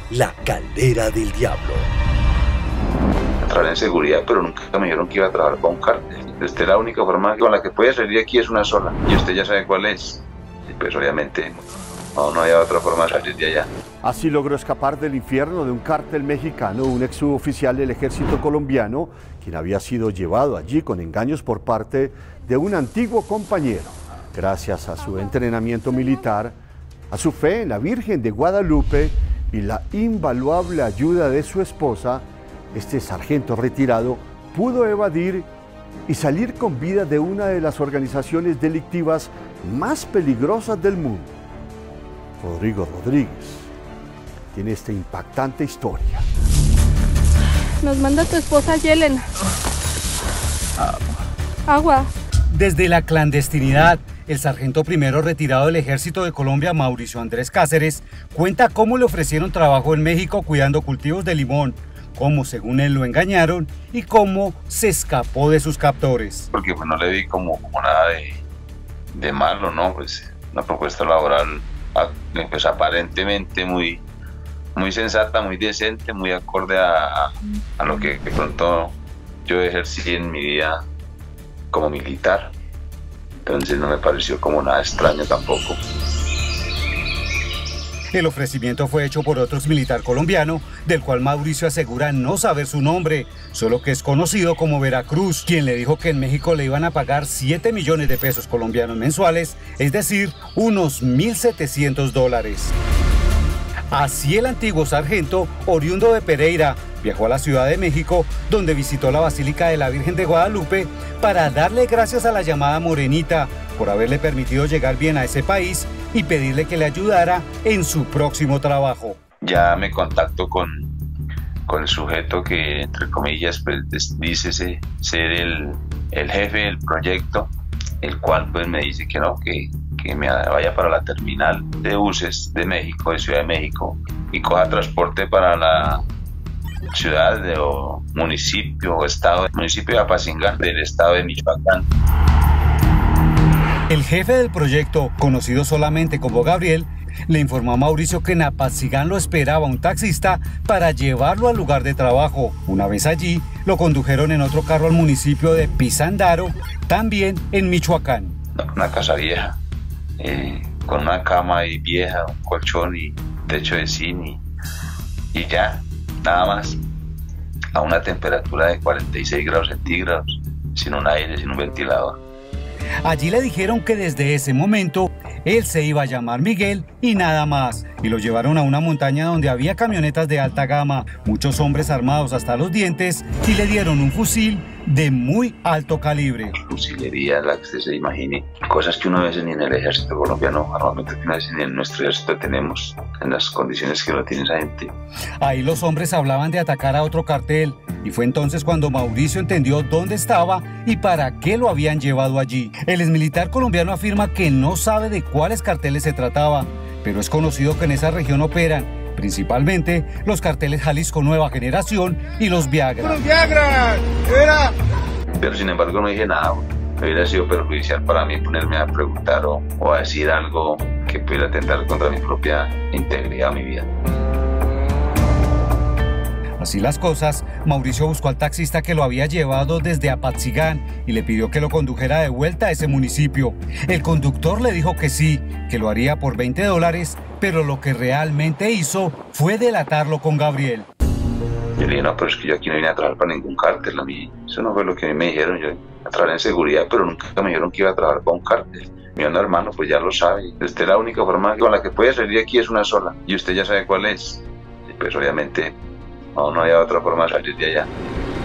La Caldera del Diablo. Entraré en seguridad, pero nunca me dijeron que iba a trabajar con un cártel. Esta es la única forma con la que puede salir de aquí, es una sola. Y usted ya sabe cuál es. Y pues obviamente no había otra forma de salir de allá. Así logró escapar del infierno de un cártel mexicano, un ex suboficial del ejército colombiano, quien había sido llevado allí con engaños por parte de un antiguo compañero. Gracias a su entrenamiento militar, a su fe en la Virgen de Guadalupe y la invaluable ayuda de su esposa, este sargento retirado pudo evadir y salir con vida de una de las organizaciones delictivas más peligrosas del mundo. Rodrigo Rodríguez tiene esta impactante historia. Nos manda tu esposa Yelena. Agua. Desde la clandestinidad, el sargento primero retirado del Ejército de Colombia, Mauricio Andrés Cáceres, cuenta cómo le ofrecieron trabajo en México cuidando cultivos de limón, cómo según él lo engañaron y cómo se escapó de sus captores. Porque pues no le vi como nada de malo, ¿no? Pues una propuesta laboral pues aparentemente muy sensata, muy decente, muy acorde a lo que de pronto yo ejercí en mi vida como militar. Entonces no me pareció como nada extraño tampoco. El ofrecimiento fue hecho por otro militar colombiano, del cual Mauricio asegura no saber su nombre, solo que es conocido como Veracruz, quien le dijo que en México le iban a pagar 7 millones de pesos colombianos mensuales, es decir, unos $1.700. Así el antiguo sargento, oriundo de Pereira, viajó a la Ciudad de México, donde visitó la Basílica de la Virgen de Guadalupe para darle gracias a la llamada Morenita por haberle permitido llegar bien a ese país y pedirle que le ayudara en su próximo trabajo. Ya me contacto con el sujeto que, entre comillas, pues dice ser el jefe del proyecto, el cual pues me dice que no, que me vaya para la terminal de buses de México, de Ciudad de México, y coja transporte para la ciudad o municipio o estado, municipio de Apatzingán del estado de Michoacán. El jefe del proyecto, conocido solamente como Gabriel, le informó a Mauricio que en Apatzingán lo esperaba un taxista para llevarlo al lugar de trabajo. Una vez allí, lo condujeron en otro carro al municipio de Pisandaro, también en Michoacán. Una casa vieja, con una cama ahí vieja, un colchón y techo de zinc y ya, nada más, a una temperatura de 46 grados centígrados, sin un aire, sin un ventilador. Allí le dijeron que desde ese momento él se iba a llamar Miguel y nada más, y lo llevaron a una montaña donde había camionetas de alta gama, muchos hombres armados hasta los dientes, y le dieron un fusil de muy alto calibre. Fusilería, la que usted se imagine, cosas que uno a veces ni en el ejército colombiano, armamento que una vez ni en nuestro ejército tenemos, en las condiciones que lo tiene esa gente. Ahí los hombres hablaban de atacar a otro cartel, y fue entonces cuando Mauricio entendió dónde estaba y para qué lo habían llevado allí. El exmilitar colombiano afirma que no sabe de cuáles carteles se trataba, pero es conocido que en esa región operan principalmente los carteles Jalisco Nueva Generación y los Viagra. ¡Los Viagra! ¡Era! Pero sin embargo no dije nada. Hubiera sido perjudicial para mí ponerme a preguntar o a decir algo que pudiera atentar contra mi propia integridad o mi vida. Así las cosas, Mauricio buscó al taxista que lo había llevado desde Apatzingán y le pidió que lo condujera de vuelta a ese municipio. El conductor le dijo que sí, que lo haría por $20, pero lo que realmente hizo fue delatarlo con Gabriel. Yo le dije, no, pero es que yo aquí no vine a trabajar para ningún cártel, a mí eso no fue lo que a mí me dijeron, yo a trabajar en seguridad, pero nunca me dijeron que iba a trabajar para un cártel. Mi hermano, pues ya lo sabe, esta es la única forma con la que puede salir de aquí, es una sola, y usted ya sabe cuál es. Y pues obviamente no había otra forma de salir de allá.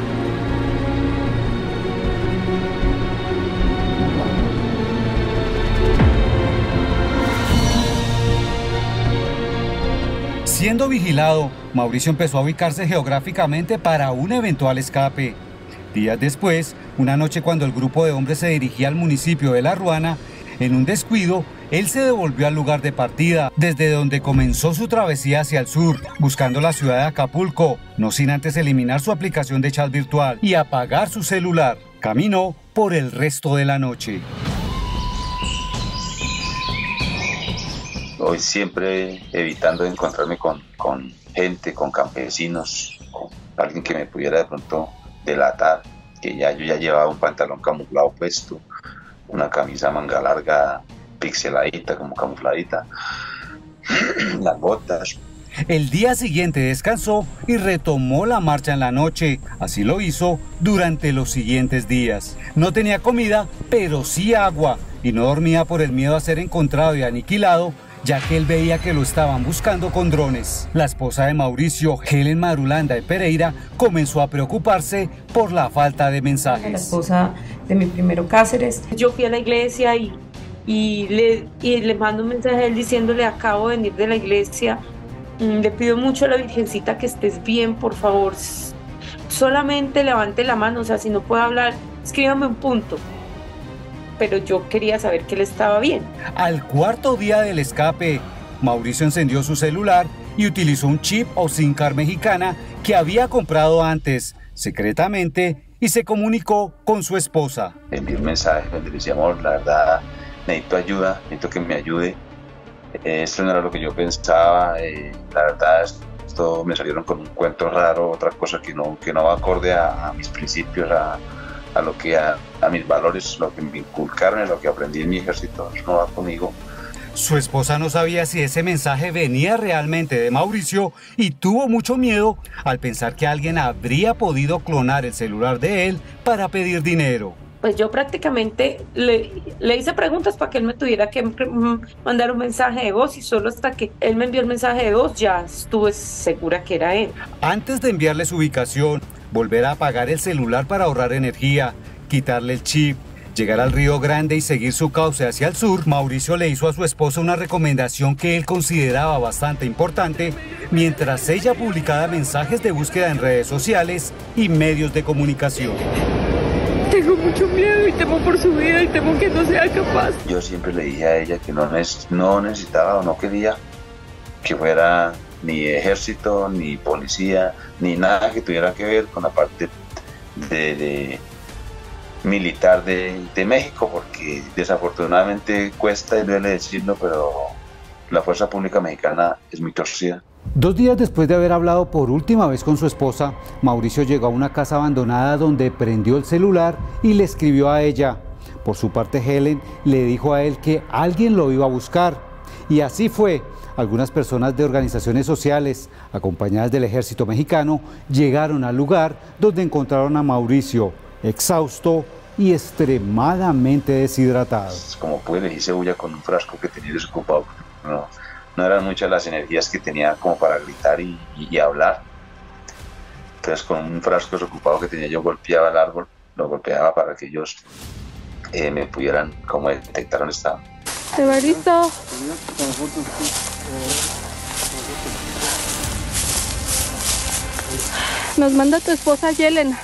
Siendo vigilado, Mauricio empezó a ubicarse geográficamente para un eventual escape. Días después, una noche cuando el grupo de hombres se dirigía al municipio de La Ruana, en un descuido, él se devolvió al lugar de partida, desde donde comenzó su travesía hacia el sur, buscando la ciudad de Acapulco, no sin antes eliminar su aplicación de chat virtual y apagar su celular. Caminó por el resto de la noche. hoy siempre evitando encontrarme con gente, con campesinos, con alguien que me pudiera de pronto delatar, que yo ya llevaba un pantalón camuflado puesto, una camisa manga larga pixeladita, como camufladita, las botas. El día siguiente descansó y retomó la marcha en la noche. Así lo hizo durante los siguientes días. No tenía comida, pero sí agua, y no dormía por el miedo a ser encontrado y aniquilado, ya que él veía que lo estaban buscando con drones. La esposa de Mauricio, Helen Marulanda de Pereira, comenzó a preocuparse por la falta de mensajes. La esposa de mi primero Cáceres. Yo fui a la iglesia y le mando un mensaje a él diciéndole: acabo de venir de la iglesia, le pido mucho a la Virgencita que estés bien, por favor, solamente levante la mano, o sea, si no puede hablar, escríbame un punto. Pero yo quería saber que él estaba bien. Al cuarto día del escape, Mauricio encendió su celular y utilizó un chip o SIM card mexicana que había comprado antes, secretamente, y se comunicó con su esposa. Envié un mensaje donde le decía: amor, la verdad, necesito ayuda, necesito que me ayude. Esto no era lo que yo pensaba, la verdad, esto me salieron con un cuento raro, otra cosa que no va acorde a mis principios, a mis valores, lo que me inculcaron, lo que aprendí en mi ejército, no va conmigo. Su esposa no sabía si ese mensaje venía realmente de Mauricio y tuvo mucho miedo al pensar que alguien habría podido clonar el celular de él para pedir dinero. Pues yo prácticamente le hice preguntas para que él me tuviera que mandar un mensaje de voz, y solo hasta que él me envió el mensaje de voz ya estuve segura que era él. Antes de enviarle su ubicación, volver a apagar el celular para ahorrar energía, quitarle el chip, llegar al Río Grande y seguir su cauce hacia el sur, Mauricio le hizo a su esposa una recomendación que él consideraba bastante importante, mientras ella publicaba mensajes de búsqueda en redes sociales y medios de comunicación. Tengo mucho miedo y temo por su vida y temo que no sea capaz. Yo siempre le dije a ella que no necesitaba o no quería que fuera ni ejército, ni policía, ni nada que tuviera que ver con la parte de militar de México, porque desafortunadamente cuesta y duele decirlo, pero la fuerza pública mexicana es muy torcida. 2 días después de haber hablado por última vez con su esposa, Mauricio llegó a una casa abandonada donde prendió el celular y le escribió a ella. Por su parte, Helen le dijo a él que alguien lo iba a buscar. Y así fue. Algunas personas de organizaciones sociales, acompañadas del ejército mexicano, llegaron al lugar donde encontraron a Mauricio, exhausto y extremadamente deshidratado. Como pude, le hice bulla con un frasco que tenía desocupado. No eran muchas las energías que tenía como para gritar y hablar. Entonces, con un frasco desocupado que tenía, yo golpeaba el árbol, lo golpeaba para que ellos me pudieran como detectar dónde estaba. Evaristo. Nos manda tu esposa Yelena.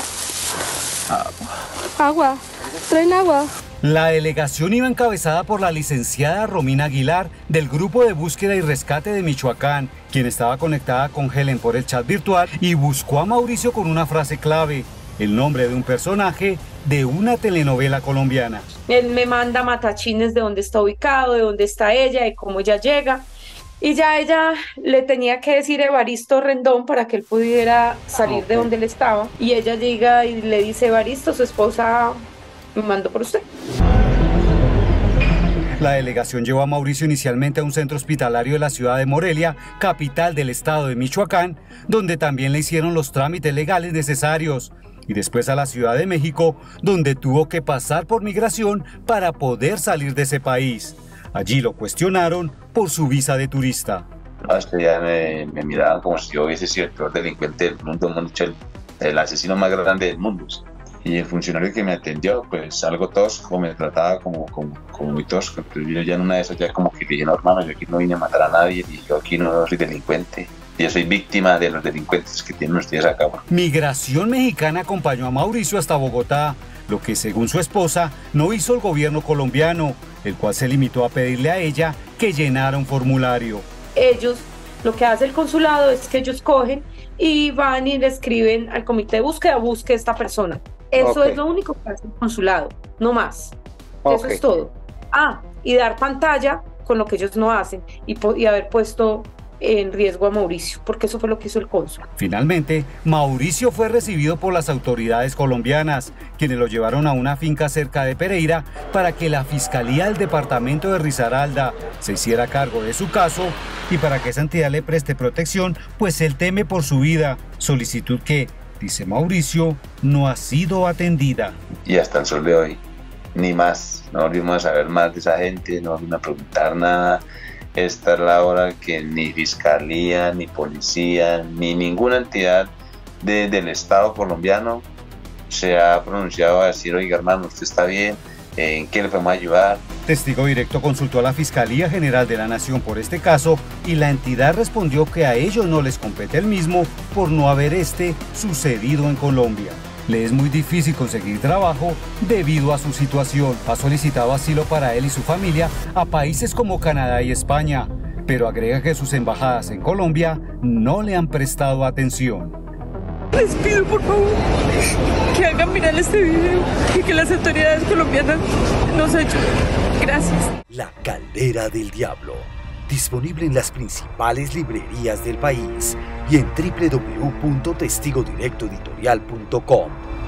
Agua. ¿Traen agua? La delegación iba encabezada por la licenciada Romina Aguilar del Grupo de Búsqueda y Rescate de Michoacán, quien estaba conectada con Helen por el chat virtual y buscó a Mauricio con una frase clave, el nombre de un personaje de una telenovela colombiana. Él me manda matachines de dónde está ubicado, de dónde está ella, de cómo ella llega. Y ya ella le tenía que decir Evaristo Rendón para que él pudiera salir de donde él estaba. Y ella llega y le dice: Evaristo, su esposa me mandó por usted. La delegación llevó a Mauricio inicialmente a un centro hospitalario de la ciudad de Morelia, capital del estado de Michoacán, donde también le hicieron los trámites legales necesarios. Y después a la Ciudad de México, donde tuvo que pasar por migración para poder salir de ese país. Allí lo cuestionaron por su visa de turista. Hasta ya me miraban como si yo hubiese sido el peor delincuente del mundo, el asesino más grande del mundo. Y el funcionario que me atendió, pues algo tosco, me trataba como muy tosco. Entonces yo ya en una de esas ya como que le dije: no, hermano, yo aquí no vine a matar a nadie, y yo aquí no soy delincuente. Yo soy víctima de los delincuentes que tienen ustedes acá. Migración Mexicana acompañó a Mauricio hasta Bogotá, lo que según su esposa no hizo el gobierno colombiano, el cual se limitó a pedirle a ella que llenara un formulario. Ellos, lo que hace el consulado es que ellos cogen y van y le escriben al comité de búsqueda: busque a esta persona. Eso es lo único que hace el consulado, no más. Eso es todo. Y dar pantalla con lo que ellos no hacen y haber puesto en riesgo a Mauricio, porque eso fue lo que hizo el cónsul. Finalmente, Mauricio fue recibido por las autoridades colombianas, quienes lo llevaron a una finca cerca de Pereira para que la Fiscalía del departamento de Risaralda se hiciera cargo de su caso y para que esa entidad le preste protección, pues él teme por su vida, solicitud que, dice Mauricio, no ha sido atendida. Y hasta el sol de hoy, ni más, no volvimos a saber más de esa gente, no volvimos a preguntar nada. Esta es la hora que ni fiscalía, ni policía, ni ninguna entidad del Estado colombiano se ha pronunciado a decir, oiga hermano, usted está bien, ¿en qué le podemos ayudar? Testigo Directo consultó a la Fiscalía General de la Nación por este caso y la entidad respondió que a ellos no les compete el mismo por no haber sucedido en Colombia. Le es muy difícil conseguir trabajo debido a su situación. Ha solicitado asilo para él y su familia a países como Canadá y España, pero agrega que sus embajadas en Colombia no le han prestado atención. Les pido por favor que hagan mirar este video y que las autoridades colombianas nos ayuden. Gracias. La Caldera del Diablo. Disponible en las principales librerías del país y en www.testigodirectoeditorial.com.